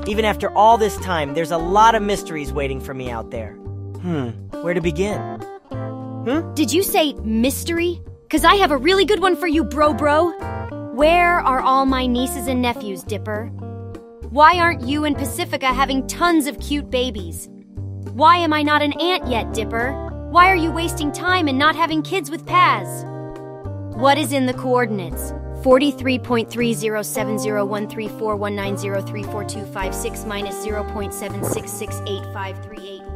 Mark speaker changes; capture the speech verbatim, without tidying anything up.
Speaker 1: Even after all this time, there's a lot of mysteries waiting for me out there. Hmm, where to begin? Hmm?
Speaker 2: Did you say mystery? 'Cause I have a really good one for you, bro bro. Where are all my nieces and nephews, Dipper? Why aren't you and Pacifica having tons of cute babies? Why am I not an aunt yet, Dipper? Why are you wasting time and not having kids with Paz? What is in the coordinates? forty-three point three zero seven zero one three four one nine zero three four two five six minus zero point seven six six eight five three eight.